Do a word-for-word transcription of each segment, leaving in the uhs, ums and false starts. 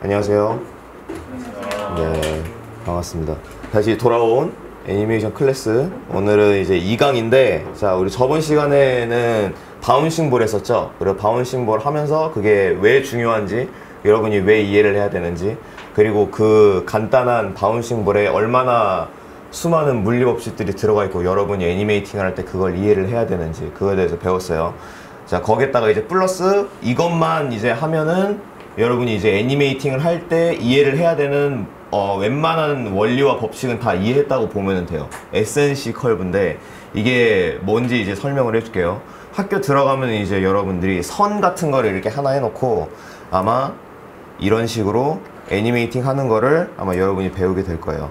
안녕하세요. 네, 반갑습니다. 다시 돌아온 애니메이션 클래스. 오늘은 이제 이 강인데, 자, 우리 저번 시간에는 바운싱볼 했었죠. 그리고 바운싱볼 하면서 그게 왜 중요한지, 여러분이 왜 이해를 해야 되는지, 그리고 그 간단한 바운싱볼에 얼마나 수많은 물리 법칙들이 들어가 있고 여러분이 애니메이팅을 할 때 그걸 이해를 해야 되는지, 그거에 대해서 배웠어요. 자, 거기에다가 이제 플러스 이것만 이제 하면은 여러분이 이제 애니메이팅을 할 때 이해를 해야 되는 어, 웬만한 원리와 법칙은 다 이해했다고 보면 돼요. 에스엔씨 커브인데 이게 뭔지 이제 설명을 해줄게요. 학교 들어가면 이제 여러분들이 선 같은 거를 이렇게 하나 해놓고 아마 이런 식으로 애니메이팅 하는 거를 아마 여러분이 배우게 될 거예요.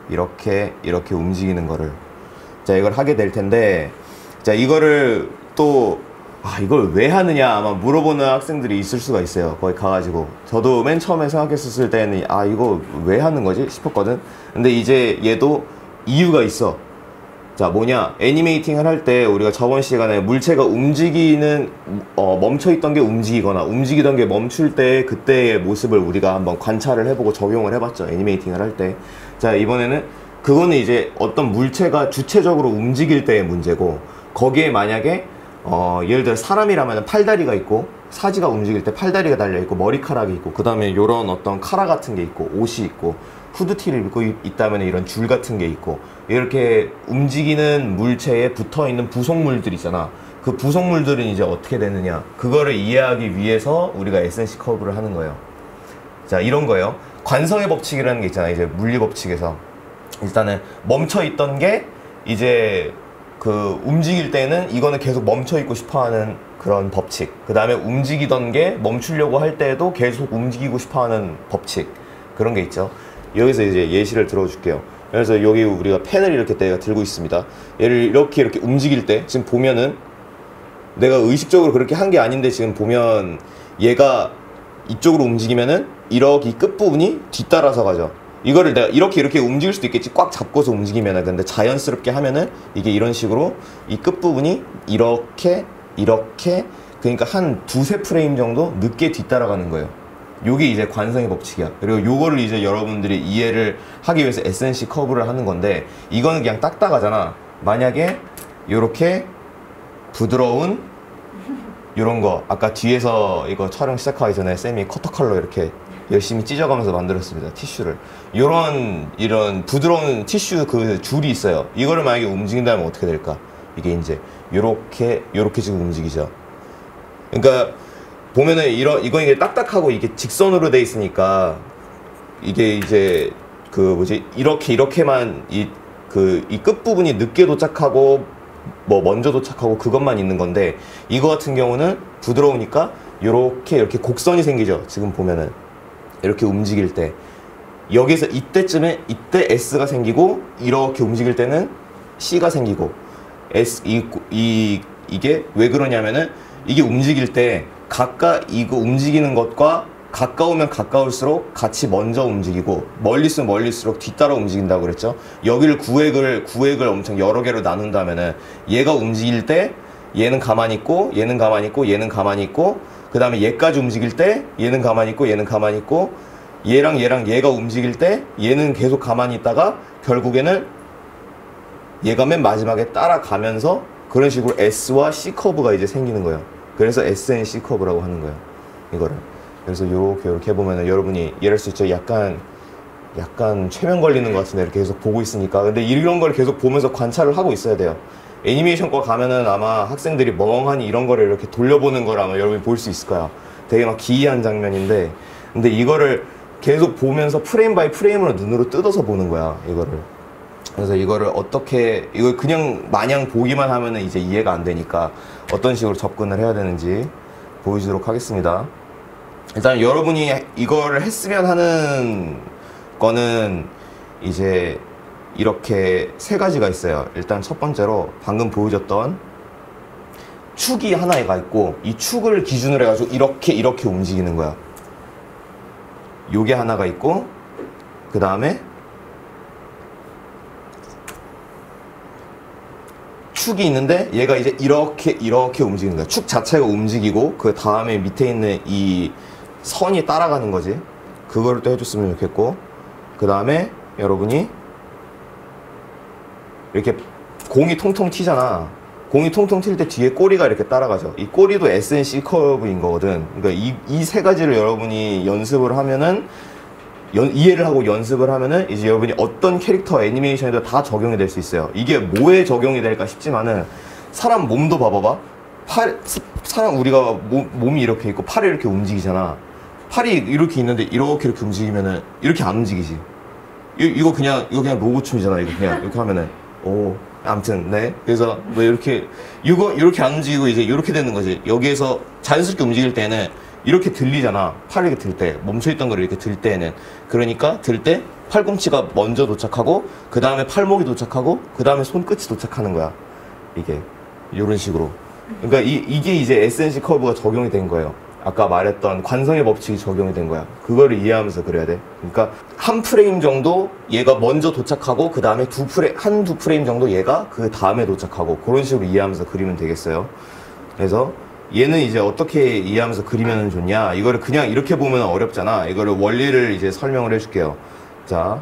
이렇게 이렇게 움직이는 거를. 자, 이걸 하게 될 텐데, 자, 이거를 또 아, 이걸 왜 하느냐 아마 물어보는 학생들이 있을 수가 있어요. 거기 가가지고. 저도 맨 처음에 생각했었을 때는 아, 이거 왜 하는 거지 싶었거든. 근데 이제 얘도 이유가 있어. 자, 뭐냐, 애니메이팅을 할 때 우리가 저번 시간에 물체가 움직이는 어, 멈춰있던 게 움직이거나 움직이던 게 멈출 때 그때의 모습을 우리가 한번 관찰을 해보고 적용을 해봤죠. 애니메이팅을 할 때. 자, 이번에는 그거는 이제 어떤 물체가 주체적으로 움직일 때의 문제고, 거기에 만약에 어, 예를 들어 사람이라면 팔다리가 있고, 사지가 움직일 때 팔다리가 달려있고 머리카락이 있고, 그 다음에 요런 어떤 카라 같은 게 있고, 옷이 있고, 후드티를 입고 있다면 이런 줄 같은 게 있고, 이렇게 움직이는 물체에 붙어있는 부속물들이 있잖아. 그 부속물들은 이제 어떻게 되느냐, 그거를 이해하기 위해서 우리가 에스엔씨 커브를 하는 거예요. 자, 이런 거예요. 관성의 법칙이라는 게 있잖아. 이제 물리 법칙에서 일단은 멈춰있던 게 이제 그 움직일 때는 이거는 계속 멈춰있고 싶어하는 그런 법칙, 그 다음에 움직이던 게 멈추려고 할 때에도 계속 움직이고 싶어하는 법칙, 그런 게 있죠. 여기서 이제 예시를 들어줄게요. 그래서 여기 우리가 펜을 이렇게 내가 들고 있습니다. 얘를 이렇게 이렇게 움직일 때 지금 보면은 내가 의식적으로 그렇게 한 게 아닌데, 지금 보면 얘가 이쪽으로 움직이면은 이렇게 이 끝부분이 뒤따라서 가죠. 이거를 내가 이렇게 이렇게 움직일 수도 있겠지, 꽉 잡고서 움직이면은. 근데 자연스럽게 하면은 이게 이런 식으로 이 끝부분이 이렇게 이렇게, 그러니까 한 두세 프레임 정도 늦게 뒤따라가는 거예요. 요게 이제 관성의 법칙이야. 그리고 요거를 이제 여러분들이 이해를 하기 위해서 에스엔씨 커브를 하는 건데, 이거는 그냥 딱딱하잖아. 만약에 요렇게 부드러운 요런 거, 아까 뒤에서 이거 촬영 시작하기 전에 쌤이 커터 칼로 이렇게 열심히 찢어가면서 만들었습니다. 티슈를. 요런 이런 부드러운 티슈 그 줄이 있어요. 이거를 만약에 움직인다면 어떻게 될까? 이게 이제 요렇게 요렇게 지금 움직이죠. 그러니까 보면은 이런 이거 이게 딱딱하고 이게 직선으로 돼 있으니까 이게 이제 그 뭐지, 이렇게 이렇게만 이 그 이 끝부분이 늦게 도착하고 뭐 먼저 도착하고 그것만 있는 건데, 이거 같은 경우는 부드러우니까 요렇게 이렇게 곡선이 생기죠. 지금 보면은 이렇게 움직일 때 여기서 이때쯤에 이때 S가 생기고, 이렇게 움직일 때는 C가 생기고, S 이, 이 이게 왜 그러냐면은 이게 움직일 때 가까 이거 움직이는 것과 가까우면 가까울수록 같이 먼저 움직이고, 멀리서 멀리수록 뒤따라 움직인다고 그랬죠. 여기를 구획을 구획을 엄청 여러 개로 나눈다면은 얘가 움직일 때 얘는 가만히 있고, 얘는 가만히 있고, 얘는 가만히 있고, 그 다음에 얘까지 움직일 때 얘는 가만히 있고, 얘는 가만히 있고, 얘랑 얘랑 얘가 움직일 때 얘는 계속 가만히 있다가 결국에는 얘가 맨 마지막에 따라가면서 그런 식으로 S와 C 커브가 이제 생기는 거예요. 그래서 에스엔씨 커브라고 하는 거예요, 이거를. 그래서 요렇게 요렇게 해보면은 여러분이 이해할 수 있죠. 약간 약간 최면 걸리는 것 같은데 이렇게 계속 보고 있으니까. 근데 이런 걸 계속 보면서 관찰을 하고 있어야 돼요. 애니메이션과 가면은 아마 학생들이 멍하니 이런 거를 이렇게 돌려보는 걸 아마 여러분이 볼 수 있을 거야. 되게 막 기이한 장면인데, 근데 이거를 계속 보면서 프레임 바이 프레임으로 눈으로 뜯어서 보는 거야, 이거를. 그래서 이거를 어떻게, 이걸 그냥 마냥 보기만 하면은 이제 이해가 안 되니까 어떤 식으로 접근을 해야 되는지 보여주도록 하겠습니다. 일단 여러분이 이거를 했으면 하는 거는 이제 이렇게 세 가지가 있어요. 일단 첫 번째로 방금 보여줬던 축이 하나가 있고, 이 축을 기준으로 해가지고 이렇게 이렇게 움직이는 거야. 요게 하나가 있고, 그 다음에 축이 있는데 얘가 이제 이렇게 이렇게 움직이는 거야. 축 자체가 움직이고 그 다음에 밑에 있는 이 선이 따라가는 거지. 그거를 또 해줬으면 좋겠고, 그 다음에 여러분이 이렇게 공이 통통 튀잖아. 공이 통통 튈 때 뒤에 꼬리가 이렇게 따라가죠. 이 꼬리도 에스 앤 씨 커브인 거거든. 그러니까 이, 이 세 가지를 여러분이 연습을 하면은, 연, 이해를 하고 연습을 하면은 이제 여러분이 어떤 캐릭터 애니메이션에도 다 적용이 될 수 있어요. 이게 뭐에 적용이 될까 싶지만은, 사람 몸도 봐봐봐. 팔, 사람 우리가 몸, 몸이 이렇게 있고 팔이 이렇게 움직이잖아. 팔이 이렇게 있는데 이렇게 이렇게 움직이면은 이렇게 안 움직이지. 이, 이거 그냥 이거 그냥 로봇춤이잖아. 이거 그냥 이렇게 하면은 오. 아무튼 네. 그래서 뭐 이렇게 이거 이렇게 안 움직이고 이제 이렇게 되는 거지. 여기에서 자연스럽게 움직일 때는 이렇게 들리잖아. 팔 이렇게 들 때, 멈춰있던 걸 이렇게 들 때는. 그러니까 들 때 팔꿈치가 먼저 도착하고, 그 다음에 팔목이 도착하고, 그 다음에 손끝이 도착하는 거야. 이게 이런 식으로. 그러니까 이, 이게 이제 에스 앤 씨 커브가 적용이 된 거예요. 아까 말했던 관성의 법칙이 적용이 된 거야. 그거를 이해하면서 그려야 돼. 그러니까 한 프레임 정도 얘가 먼저 도착하고, 그 다음에 두 프레임, 한 두 프레임 정도 얘가 그 다음에 도착하고, 그런 식으로 이해하면서 그리면 되겠어요. 그래서 얘는 이제 어떻게 이해하면서 그리면 좋냐, 이거를 그냥 이렇게 보면 어렵잖아. 이거를 원리를 이제 설명을 해줄게요. 자,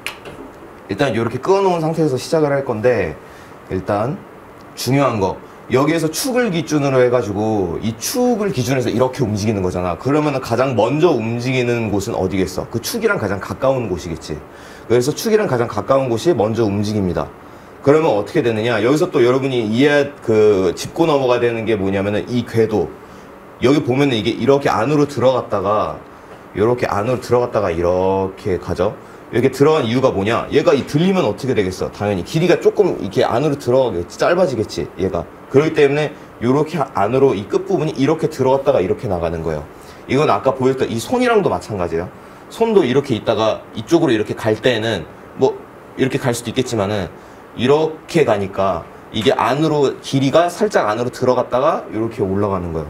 일단 이렇게 끊어놓은 상태에서 시작을 할 건데, 일단 중요한 거, 여기에서 축을 기준으로 해가지고 이 축을 기준해서 이렇게 움직이는 거잖아. 그러면 가장 먼저 움직이는 곳은 어디겠어? 그 축이랑 가장 가까운 곳이겠지. 그래서 축이랑 가장 가까운 곳이 먼저 움직입니다. 그러면 어떻게 되느냐, 여기서 또 여러분이 이해, 그 짚고 넘어가야 되는 게 뭐냐면은 이 궤도, 여기 보면은 이게 이렇게 안으로 들어갔다가 이렇게 안으로 들어갔다가 이렇게 가죠. 이렇게 들어간 이유가 뭐냐, 얘가 이 들리면 어떻게 되겠어? 당연히 길이가 조금 이렇게 안으로 들어가겠지, 짧아지겠지 얘가. 그렇기 때문에 이렇게 안으로 이 끝부분이 이렇게 들어갔다가 이렇게 나가는 거예요. 이건 아까 보였던 이 손이랑도 마찬가지예요. 손도 이렇게 있다가 이쪽으로 이렇게 갈 때는 뭐 이렇게 갈 수도 있겠지만은 이렇게 가니까 이게 안으로, 길이가 살짝 안으로 들어갔다가 이렇게 올라가는 거예요.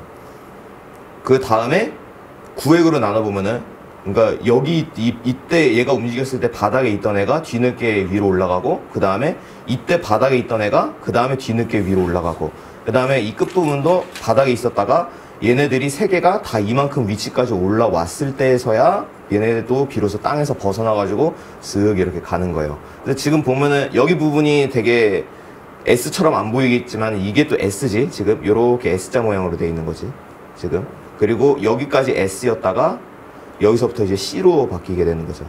그 다음에 구획으로 나눠보면은, 그러니까 여기 이, 이때 얘가 움직였을 때 바닥에 있던 애가 뒤늦게 위로 올라가고, 그 다음에 이때 바닥에 있던 애가 그 다음에 뒤늦게 위로 올라가고, 그 다음에 이 끝부분도 바닥에 있었다가 얘네들이 세 개가 다 이만큼 위치까지 올라왔을 때에서야 얘네도 비로소 땅에서 벗어나가지고 쓱 이렇게 가는 거예요. 근데 지금 보면은 여기 부분이 되게 S처럼 안 보이겠지만 이게 또 S지. 지금 요렇게 S자 모양으로 되어 있는 거지 지금. 그리고 여기까지 S였다가 여기서부터 이제 C로 바뀌게 되는 거죠.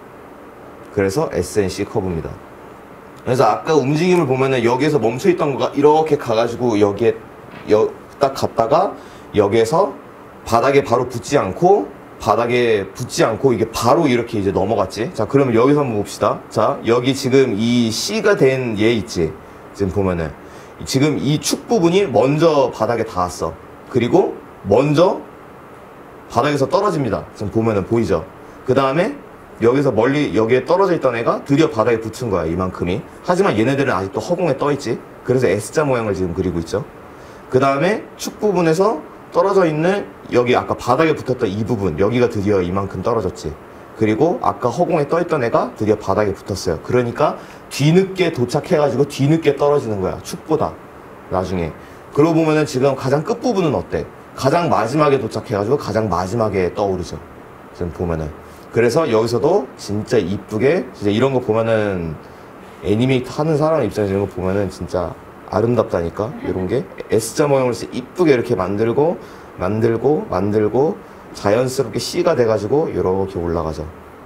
그래서 에스 앤 씨 커브입니다. 그래서 아까 움직임을 보면은 여기에서 멈춰있던 거가 이렇게 가가지고 여기에 여, 딱 갔다가 여기에서 바닥에 바로 붙지 않고, 바닥에 붙지 않고 이게 바로 이렇게 이제 넘어갔지. 자, 그러면 여기서 한번 봅시다. 자, 여기 지금 이 C가 된 얘 있지. 지금 보면은 지금 이 축 부분이 먼저 바닥에 닿았어. 그리고 먼저 바닥에서 떨어집니다. 지금 보면은 보이죠? 그 다음에 여기서 멀리 여기에 떨어져 있던 애가 드디어 바닥에 붙은 거야, 이만큼이. 하지만 얘네들은 아직도 허공에 떠 있지. 그래서 S자 모양을 지금 그리고 있죠. 그 다음에 축 부분에서 떨어져 있는 여기 아까 바닥에 붙었던 이 부분, 여기가 드디어 이만큼 떨어졌지. 그리고 아까 허공에 떠 있던 애가 드디어 바닥에 붙었어요. 그러니까 뒤늦게 도착해가지고 뒤늦게 떨어지는 거야, 축보다 나중에. 그러고 보면은 지금 가장 끝부분은 어때? 가장 마지막에 도착해가지고 가장 마지막에 떠오르죠, 지금 보면은. 그래서 여기서도 진짜 이쁘게, 진짜 이런 거 보면은 애니메이트 하는 사람 입장에서 이런 거 보면은 진짜 아름답다니까. 이런 게 S자 모양으로 이쁘게 이렇게 만들고 만들고 만들고 자연스럽게 C가 돼가지고 이렇게 올라가죠.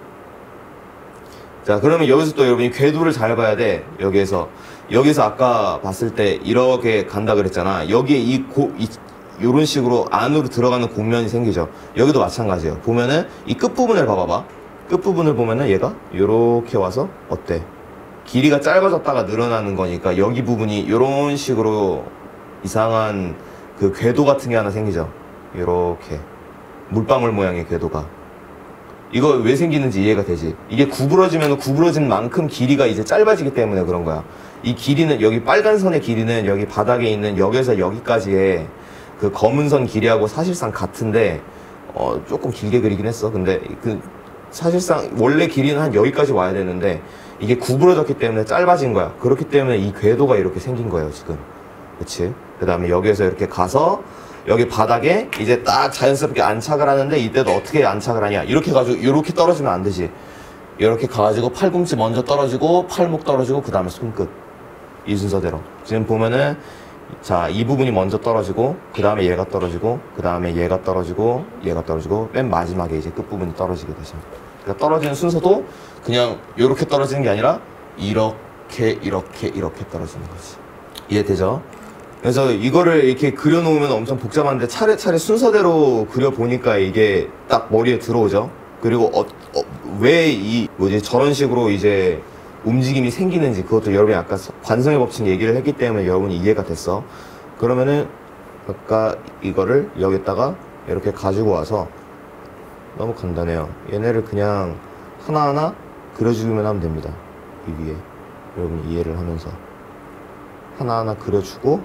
자, 그러면 여기서 또 여러분이 궤도를 잘 봐야 돼. 여기에서 여기서 아까 봤을 때 이렇게 간다 그랬잖아. 여기에 이 고, 이 요런 식으로 안으로 들어가는 곡면이 생기죠. 여기도 마찬가지예요. 보면은 이 끝부분을 봐봐봐. 끝부분을 보면은 얘가 요렇게 와서 어때? 길이가 짧아졌다가 늘어나는 거니까 여기 부분이 요런 식으로 이상한 그 궤도 같은 게 하나 생기죠. 요렇게 물방울 모양의 궤도가. 이거 왜 생기는지 이해가 되지? 이게 구부러지면 구부러진 만큼 길이가 이제 짧아지기 때문에 그런 거야. 이 길이는, 여기 빨간 선의 길이는 여기 바닥에 있는 여기에서 여기까지의 그 검은 선 길이하고 사실상 같은데, 어, 조금 길게 그리긴 했어. 근데 그 사실상 원래 길이는 한 여기까지 와야 되는데 이게 구부러졌기 때문에 짧아진 거야. 그렇기 때문에 이 궤도가 이렇게 생긴 거예요, 지금. 그치? 그 다음에 여기에서 이렇게 가서 여기 바닥에 이제 딱 자연스럽게 안착을 하는데 이때도 어떻게 안착을 하냐 이렇게 가지고 이렇게 떨어지면 안 되지. 이렇게 가가지고 팔꿈치 먼저 떨어지고 팔목 떨어지고 그 다음에 손끝 이 순서대로 지금 보면은 자 이 부분이 먼저 떨어지고 그 다음에 얘가 떨어지고 그 다음에 얘가 떨어지고 얘가 떨어지고 맨 마지막에 이제 끝부분이 떨어지게 되죠. 그러니까 떨어지는 순서도 그냥 이렇게 떨어지는 게 아니라 이렇게 이렇게 이렇게 떨어지는 거지. 이해되죠? 그래서 이거를 이렇게 그려놓으면 엄청 복잡한데 차례차례 순서대로 그려보니까 이게 딱 머리에 들어오죠. 그리고 어, 어, 왜 이 뭐지 저런 식으로 이제 움직임이 생기는지 그것도 여러분이 아까 관성의 법칙 얘기를 했기 때문에 여러분이 이해가 됐어. 그러면은 아까 이거를 여기다가 이렇게 가지고 와서 너무 간단해요. 얘네를 그냥 하나하나 그려주기만 하면 됩니다. 이 위에 여러분이 이해를 하면서 하나하나 그려주고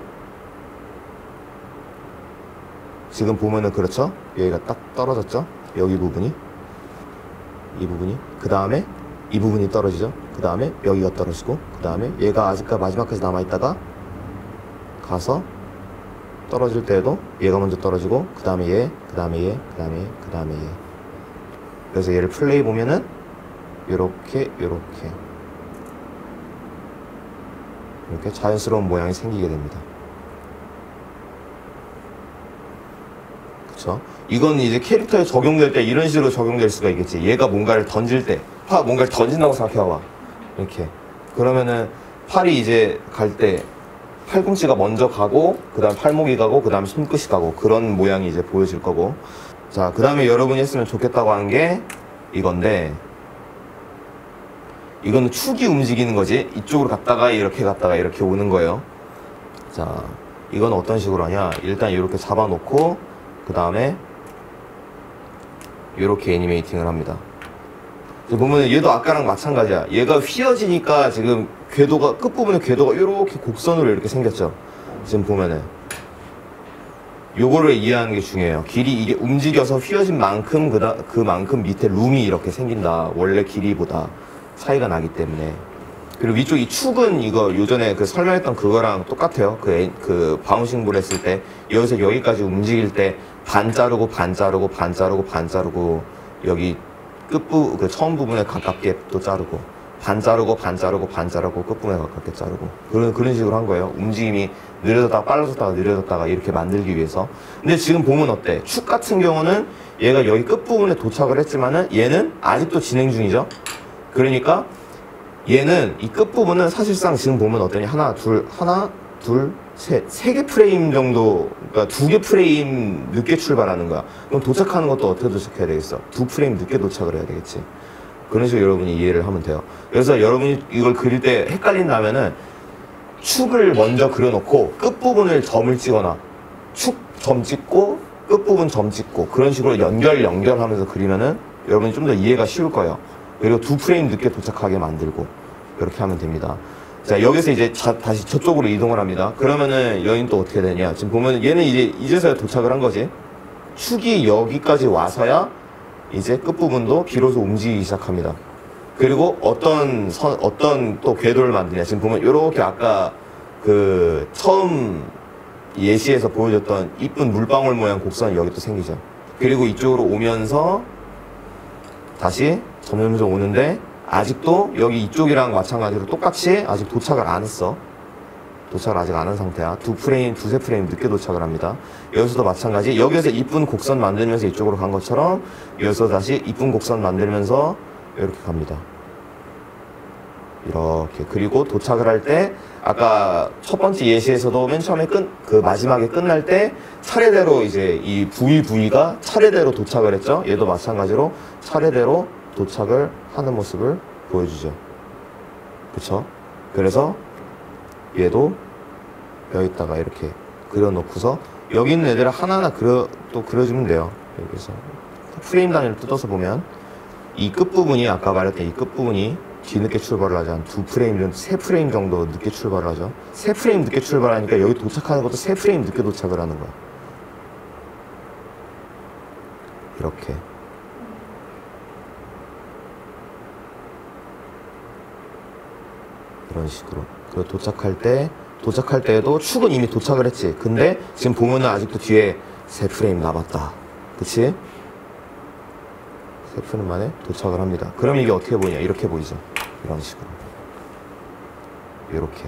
지금 보면은 그렇죠? 여기가 딱 떨어졌죠? 여기 부분이 이 부분이 그 다음에 이 부분이 떨어지죠? 그 다음에 여기가 떨어지고 그 다음에 얘가 아직까지 마지막까지 남아있다가 가서 떨어질 때에도 얘가 먼저 떨어지고 그 다음에 얘, 그 다음에 얘, 그 다음에 얘, 그 다음에 얘. 그래서 얘를 플레이 보면은 요렇게 요렇게 이렇게 자연스러운 모양이 생기게 됩니다. 그쵸? 이건 이제 캐릭터에 적용될 때 이런 식으로 적용될 수가 있겠지. 얘가 뭔가를 던질 때, 파 뭔가를 던진다고 생각해봐. 이렇게. 그러면은 팔이 이제 갈 때 팔꿈치가 먼저 가고, 그 다음 팔목이 가고, 그 다음 손끝이 가고, 그런 모양이 이제 보여질 거고. 자, 그 다음에 여러분이 했으면 좋겠다고 하는 게 이건데, 이거는 축이 움직이는 거지. 이쪽으로 갔다가 이렇게 갔다가 이렇게 오는 거예요. 자, 이건 어떤 식으로 하냐. 일단 이렇게 잡아놓고, 그 다음에 이렇게 애니메이팅을 합니다. 보면 얘도 아까랑 마찬가지야. 얘가 휘어지니까 지금 궤도가 끝부분에 궤도가 이렇게 곡선으로 이렇게 생겼죠. 지금 보면은 요거를 이해하는 게 중요해요. 길이 이게 움직여서 휘어진 만큼 그다 그만큼 밑에 룸이 이렇게 생긴다. 원래 길이보다 차이가 나기 때문에. 그리고 위쪽 이 축은 이거 요전에 그 설명했던 그거랑 똑같아요. 그, 애, 그 바운싱볼 했을 때 여기서 여기까지 움직일 때 반 자르고 반 자르고 반 자르고 반 자르고 여기 끝부 그 처음 부분에 가깝게 또 자르고 반 자르고 반 자르고 반 자르고 끝부분에 가깝게 자르고 그런 그런 식으로 한 거예요. 움직임이 느려졌다가 빨라졌다가 느려졌다가 이렇게 만들기 위해서. 근데 지금 보면 어때? 축 같은 경우는 얘가 여기 끝부분에 도착을 했지만은 얘는 아직도 진행 중이죠. 그러니까 얘는 이 끝부분은 사실상 지금 보면 어떠니 하나 둘 하나 둘 셋 세 개 프레임 정도, 그러니까 두 개 프레임 늦게 출발하는 거야. 그럼 도착하는 것도 어떻게 도착해야 되겠어? 두 프레임 늦게 도착을 해야 되겠지. 그런 식으로 여러분이 이해를 하면 돼요. 그래서 여러분이 이걸 그릴 때 헷갈린다면은 축을 먼저 그려놓고 끝부분을 점을 찍거나 축 점 찍고 끝부분 점 찍고 그런 식으로 연결 연결하면서 그리면은 여러분이 좀 더 이해가 쉬울 거예요. 그리고 두 프레임 늦게 도착하게 만들고 이렇게 하면 됩니다. 자, 여기서 이제 자, 다시 저쪽으로 이동을 합니다. 그러면은 여긴 또 어떻게 되냐. 지금 보면 얘는 이제 이제서야 도착을 한 거지. 축이 여기까지 와서야 이제 끝부분도 비로소 움직이기 시작합니다. 그리고 어떤 선, 어떤 또 궤도를 만드냐. 지금 보면 요렇게 아까 그 처음 예시에서 보여줬던 이쁜 물방울 모양 곡선이 여기 또 생기죠. 그리고 이쪽으로 오면서 다시 점점점 오는데 아직도 여기 이쪽이랑 마찬가지로 똑같이 아직 도착을 안 했어. 도착을 아직 안 한 상태야. 두 프레임, 두세 프레임 늦게 도착을 합니다. 여기서도 마찬가지. 여기에서 이쁜 곡선 만들면서 이쪽으로 간 것처럼 여기서 다시 이쁜 곡선 만들면서 이렇게 갑니다. 이렇게. 그리고 도착을 할 때 아까 첫 번째 예시에서도 맨 처음에 끝, 그 마지막에 끝날 때 차례대로 이제 이 부위 부위가 차례대로 도착을 했죠. 얘도 마찬가지로 차례대로 도착을 하는 모습을 보여주죠. 그쵸? 그래서 얘도 여기다가 이렇게 그려놓고서 여기 있는 애들을 하나하나 그려, 또 그려주면 돼요. 여기서 프레임 단위를 뜯어서 보면 이 끝부분이 아까 말했던 이 끝부분이 뒤늦게 출발을 하죠. 한 두 프레임 정도, 세 프레임 정도 늦게 출발을 하죠. 세 프레임 늦게 출발하니까 여기 도착하는 것도 세 프레임 늦게 도착을 하는 거야. 이렇게. 이런 식으로. 그리고 도착할 때 도착할 때에도 축은 이미 도착을 했지. 근데 지금 보면은 아직도 뒤에 세 프레임 남았다. 그치? 세 프레임 만에 도착을 합니다. 그럼 이게 어떻게 보이냐? 이렇게 보이죠. 이런 식으로. 이렇게.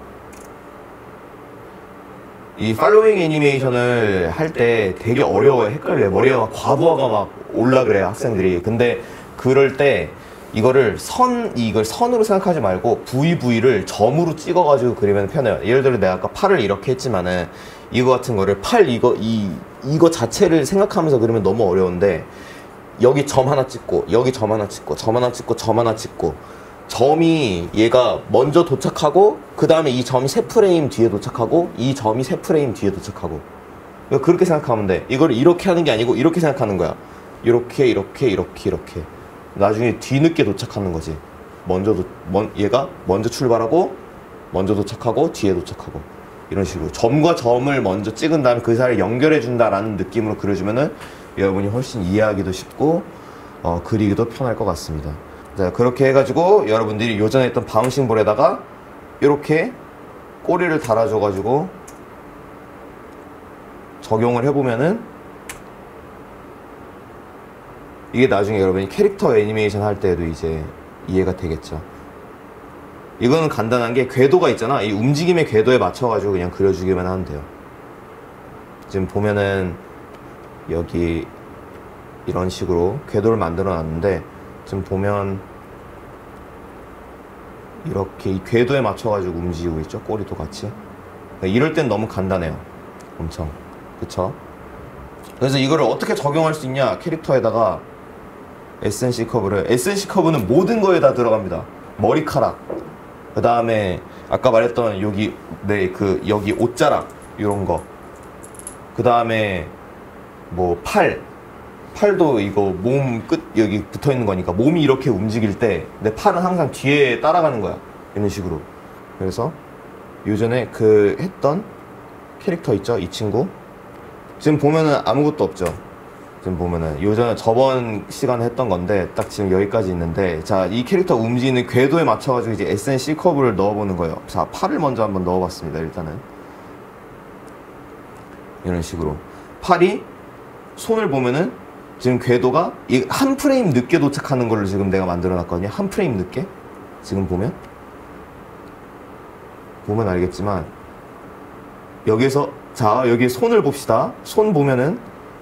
이 팔로잉 애니메이션을 할 때 되게 어려워요. 헷갈려요. 머리가 막 과부하가 막 올라 그래요, 학생들이. 근데 그럴 때 이거를 선, 이걸 선으로 생각하지 말고 부위 부위를 점으로 찍어가지고 그리면 편해요. 예를 들어 내가 아까 팔을 이렇게 했지만은 이거 같은 거를 팔 이거, 이, 이거 자체를 생각하면서 그리면 너무 어려운데 여기 점 하나 찍고 여기 점 하나 찍고 점 하나 찍고 점 하나 찍고 점이 얘가 먼저 도착하고 그 다음에 이 점이 세 프레임 뒤에 도착하고 이 점이 세 프레임 뒤에 도착하고 그렇게 생각하면 돼. 이걸 이렇게 하는 게 아니고 이렇게 생각하는 거야. 이렇게 이렇게 이렇게 이렇게 나중에 뒤늦게 도착하는 거지. 먼저 도, 먼, 얘가 먼저 출발하고 먼저 도착하고 뒤에 도착하고 이런 식으로 점과 점을 먼저 찍은 다음에 그 사이를 연결해 준다라는 느낌으로 그려주면은 여러분이 훨씬 이해하기도 쉽고 어, 그리기도 편할 것 같습니다. 자, 그렇게 해가지고 여러분들이 요전에 했던 바운싱 볼에다가 이렇게 꼬리를 달아줘가지고 적용을 해보면은 이게 나중에 여러분이 캐릭터 애니메이션 할 때에도 이제 이해가 되겠죠. 이거는 간단한 게 궤도가 있잖아. 이 움직임의 궤도에 맞춰가지고 그냥 그려주기만 하면 돼요. 지금 보면은 여기 이런 식으로 궤도를 만들어 놨는데 지금 보면 이렇게 이 궤도에 맞춰가지고 움직이고 있죠. 꼬리도 같이. 이럴 땐 너무 간단해요. 엄청. 그쵸? 그래서 이거를 어떻게 적용할 수 있냐? 캐릭터에다가 에스엔씨 커브를 에스엔씨 커브는 모든 거에 다 들어갑니다. 머리카락, 그 다음에 아까 말했던 여기 네 그 여기 옷자락 이런 거, 그 다음에 뭐 팔, 팔도 이거 몸 끝 여기 붙어 있는 거니까 몸이 이렇게 움직일 때 내 팔은 항상 뒤에 따라가는 거야. 이런 식으로. 그래서 요전에 그 했던 캐릭터 있죠? 이 친구. 지금 보면은 아무것도 없죠. 지금 보면은 요전에 저번 시간에 했던 건데 딱 지금 여기까지 있는데, 자, 이 캐릭터 움직이는 궤도에 맞춰가지고 이제 에스엔씨 커브를 넣어보는 거예요. 자, 팔을 먼저 한번 넣어봤습니다. 일단은 이런 식으로 팔이 손을 보면은 지금 궤도가 한 프레임 늦게 도착하는 걸로 지금 내가 만들어놨거든요. 한 프레임 늦게. 지금 보면 보면 알겠지만 여기서 자 여기 손을 봅시다. 손 보면은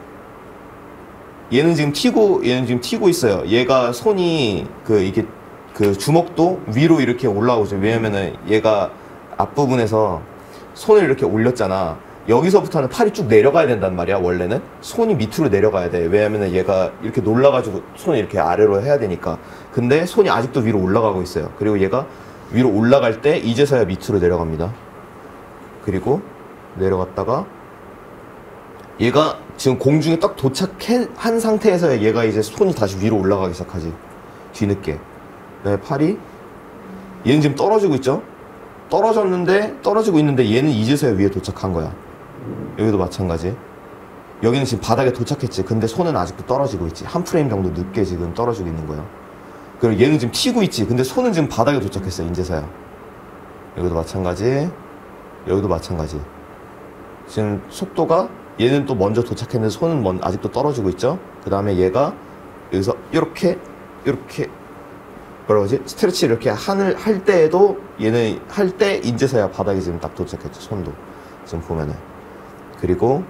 얘는 지금 튀고 얘는 지금 튀고 있어요. 얘가 손이 그 이게 그 주먹도 위로 이렇게 올라오죠. 왜냐면은 얘가 앞부분에서 손을 이렇게 올렸잖아. 여기서부터는 팔이 쭉 내려가야 된단 말이야. 원래는 손이 밑으로 내려가야 돼. 왜냐면은 얘가 이렇게 놀라가지고 손을 이렇게 아래로 해야 되니까. 근데 손이 아직도 위로 올라가고 있어요. 그리고 얘가 위로 올라갈 때 이제서야 밑으로 내려갑니다. 그리고 내려갔다가 얘가 지금 공중에 딱 도착한 상태에서 얘가 이제 손이 다시 위로 올라가기 시작하지. 뒤늦게. 네, 팔이 얘는 지금 떨어지고 있죠. 떨어졌는데 떨어지고 있는데 얘는 이제서야 위에 도착한 거야. 여기도 마찬가지. 여기는 지금 바닥에 도착했지. 근데 손은 아직도 떨어지고 있지. 한 프레임 정도 늦게 지금 떨어지고 있는 거야. 그리고 얘는 지금 튀고 있지. 근데 손은 지금 바닥에 도착했어. 이제서야. 여기도 마찬가지. 여기도 마찬가지. 지금 속도가 얘는 또 먼저 도착했는데 손은 먼, 아직도 떨어지고 있죠. 그 다음에 얘가 여기서 이렇게 이렇게 뭐라 그러지? 스트레치 이렇게 하늘 할 때에도 얘는 할 때 이제서야 바닥에 지금 딱 도착했죠. 손도 지금 보면은. 그리고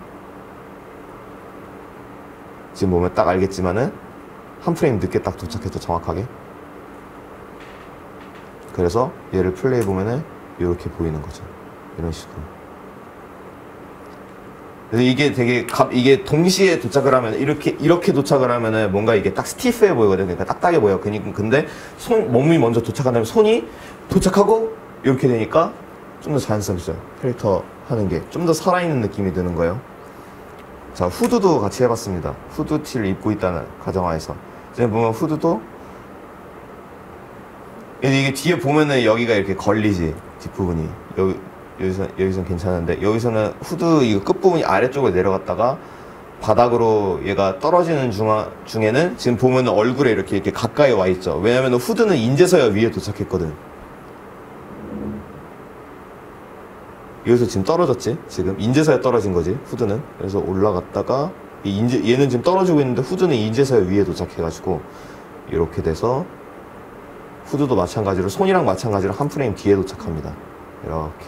지금 보면 딱 알겠지만은 한 프레임 늦게 딱 도착했죠. 정확하게. 그래서 얘를 플레이 보면은 이렇게 보이는 거죠. 이런 식으로. 그래서 이게 되게 갑, 이게 동시에 도착을 하면 이렇게 이렇게 도착을 하면은 뭔가 이게 딱 스티프해 보이거든. 그러니까 딱딱해 보여. 그니까 근데 손 몸이 먼저 도착한 다음에 손이 도착하고 이렇게 되니까 좀 더 자연스럽죠. 캐릭터 하는 게 좀 더 살아있는 느낌이 드는 거예요. 자, 후드도 같이 해봤습니다. 후드 티를 입고 있다는 가정하에서 지금 보면 후드도 이게 뒤에 보면은 여기가 이렇게 걸리지. 뒷부분이 여기 여기서, 여기서는 괜찮은데 여기서는 후드 이거 끝부분이 아래쪽으로 내려갔다가 바닥으로 얘가 떨어지는 중하, 중에는 지금 보면 얼굴에 이렇게 이렇게 가까이 와 있죠. 왜냐면 후드는 인제서야 위에 도착했거든. 여기서 지금 떨어졌지. 지금 인제사에 떨어진 거지, 후드는. 그래서 올라갔다가 이 인제, 얘는 지금 떨어지고 있는데 후드는 인제사 위에 도착해가지고 이렇게 돼서 후드도 마찬가지로 손이랑 마찬가지로 한 프레임 뒤에 도착합니다. 이렇게.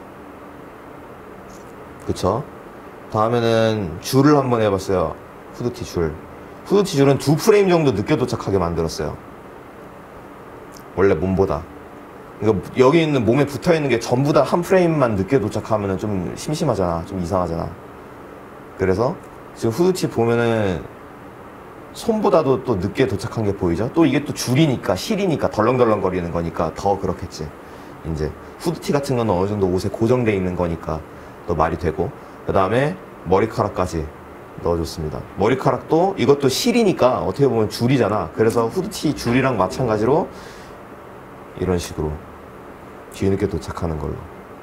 그쵸? 다음에는 줄을 한번 해봤어요. 후드티 줄. 후드티 줄은 두 프레임 정도 늦게 도착하게 만들었어요. 원래 몸보다. 그러니까 여기 있는 몸에 붙어있는 게 전부 다 한 프레임만 늦게 도착하면 좀 심심하잖아. 좀 이상하잖아. 그래서 지금 후드티 보면은 손보다도 또 늦게 도착한 게 보이죠? 또 이게 또 줄이니까, 실이니까 덜렁덜렁 거리는 거니까 더 그렇겠지. 이제 후드티 같은 건 어느 정도 옷에 고정되어 있는 거니까 또 말이 되고. 그 다음에 머리카락까지 넣어줬습니다. 머리카락도 이것도 실이니까 어떻게 보면 줄이잖아. 그래서 후드티 줄이랑 마찬가지로 이런 식으로 뒤늦게 도착하는 걸로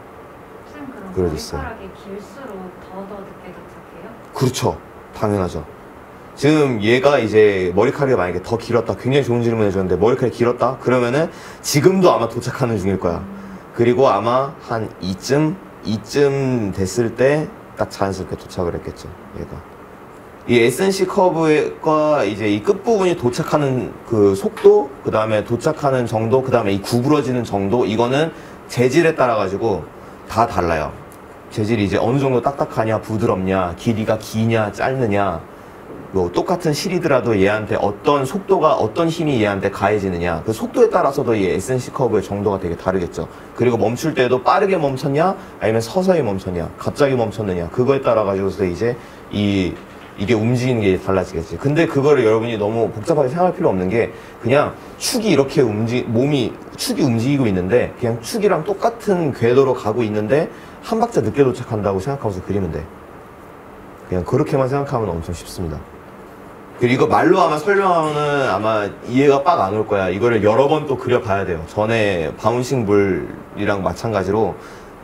그려졌어요. 머리카락이 길수록 더더 늦게 도착해요? 그렇죠. 당연하죠. 지금 얘가 이제 머리카락이 만약에 더 길었다. 굉장히 좋은 질문 해줬는데 머리카락이 길었다? 그러면은 지금도 아마 도착하는 중일 거야. 음. 그리고 아마 한 이쯤 이쯤 됐을 때 딱 자연스럽게 도착을 했겠죠. 얘가. 이 에스엔씨 커브가 이제 이 끝부분이 도착하는 그 속도, 그 다음에 도착하는 정도, 그 다음에 이 구부러지는 정도, 이거는 재질에 따라 가지고 다 달라요. 재질이 이제 어느 정도 딱딱하냐, 부드럽냐, 길이가 기냐, 짧느냐, 뭐 똑같은 실이더라도 얘한테 어떤 속도가, 어떤 힘이 얘한테 가해지느냐, 그 속도에 따라서도 이 에스엔씨 커브의 정도가 되게 다르겠죠. 그리고 멈출 때도 빠르게 멈췄냐, 아니면 서서히 멈췄냐, 갑자기 멈췄느냐, 그거에 따라 가지고서 이제 이 이게 움직이는 게 달라지겠지. 근데 그거를 여러분이 너무 복잡하게 생각할 필요 없는 게 그냥 축이 이렇게 움직, 몸이, 축이 움직이고 있는데 그냥 축이랑 똑같은 궤도로 가고 있는데 한 박자 늦게 도착한다고 생각하면서 그리면 돼. 그냥 그렇게만 생각하면 엄청 쉽습니다. 그리고 이거 말로 아마 설명하면은 아마 이해가 빡 안 올 거야. 이거를 여러 번 또 그려봐야 돼요. 전에 바운싱 볼이랑 마찬가지로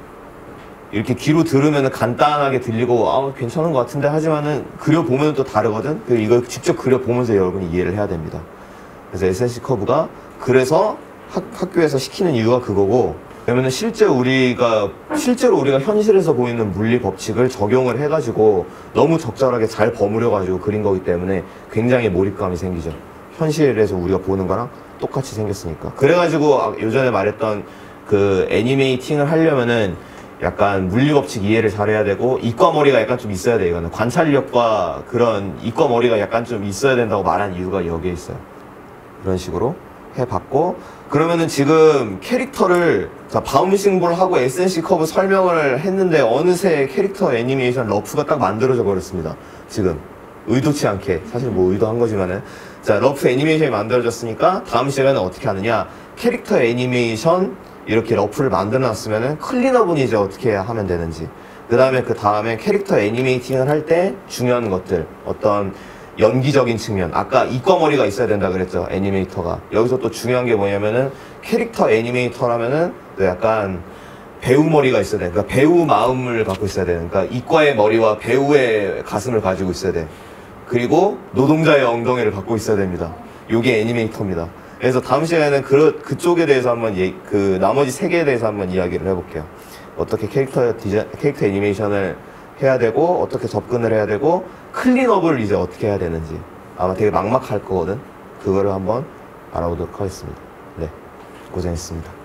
이렇게 귀로 들으면 간단하게 들리고 아 괜찮은 것 같은데 하지만은 그려보면 또 다르거든. 그리고 이걸 직접 그려보면서 여러분이 이해를 해야 됩니다. 그래서 에스엔씨 커브가 그래서 학, 학교에서 시키는 이유가 그거고, 그러면은 실제 우리가 실제로 우리가 현실에서 보이는 물리 법칙을 적용을 해가지고 너무 적절하게 잘 버무려가지고 그린 거기 때문에 굉장히 몰입감이 생기죠. 현실에서 우리가 보는 거랑 똑같이 생겼으니까. 그래가지고 요전에 말했던 그 애니메이팅을 하려면은 약간 물리법칙 이해를 잘해야 되고 이과 머리가 약간 좀 있어야 돼. 이거는 관찰력과 그런 이과 머리가 약간 좀 있어야 된다고 말한 이유가 여기에 있어요. 이런 식으로 해봤고, 그러면은 지금 캐릭터를 자 바운싱볼 하고 에스엔씨 커브 설명을 했는데 어느새 캐릭터 애니메이션 러프가 딱 만들어져 버렸습니다. 지금 의도치 않게, 사실 뭐 의도한 거지만은, 자 러프 애니메이션이 만들어졌으니까 다음 시간에는 어떻게 하느냐, 캐릭터 애니메이션 이렇게 러프를 만들어 놨으면은 클린업은 이제 어떻게 하면 되는지, 그 다음에 그 다음에 캐릭터 애니메이팅을 할 때 중요한 것들, 어떤 연기적인 측면, 아까 이과 머리가 있어야 된다 그랬죠, 애니메이터가. 여기서 또 중요한 게 뭐냐면은 캐릭터 애니메이터라면은 또 약간 배우 머리가 있어야 돼. 그러니까 배우 마음을 갖고 있어야 돼. 그러니까 이과의 머리와 배우의 가슴을 가지고 있어야 돼. 그리고 노동자의 엉덩이를 갖고 있어야 됩니다. 요게 애니메이터입니다. 그래서 다음 시간에는 그, 그쪽에 대해서 한번, 예, 그, 나머지 세 개에 대해서 한번 이야기를 해볼게요. 어떻게 캐릭터 디자, 캐릭터 애니메이션을 해야 되고, 어떻게 접근을 해야 되고, 클린업을 이제 어떻게 해야 되는지. 아마 되게 막막할 거거든. 그거를 한번 알아보도록 하겠습니다. 네. 고생했습니다.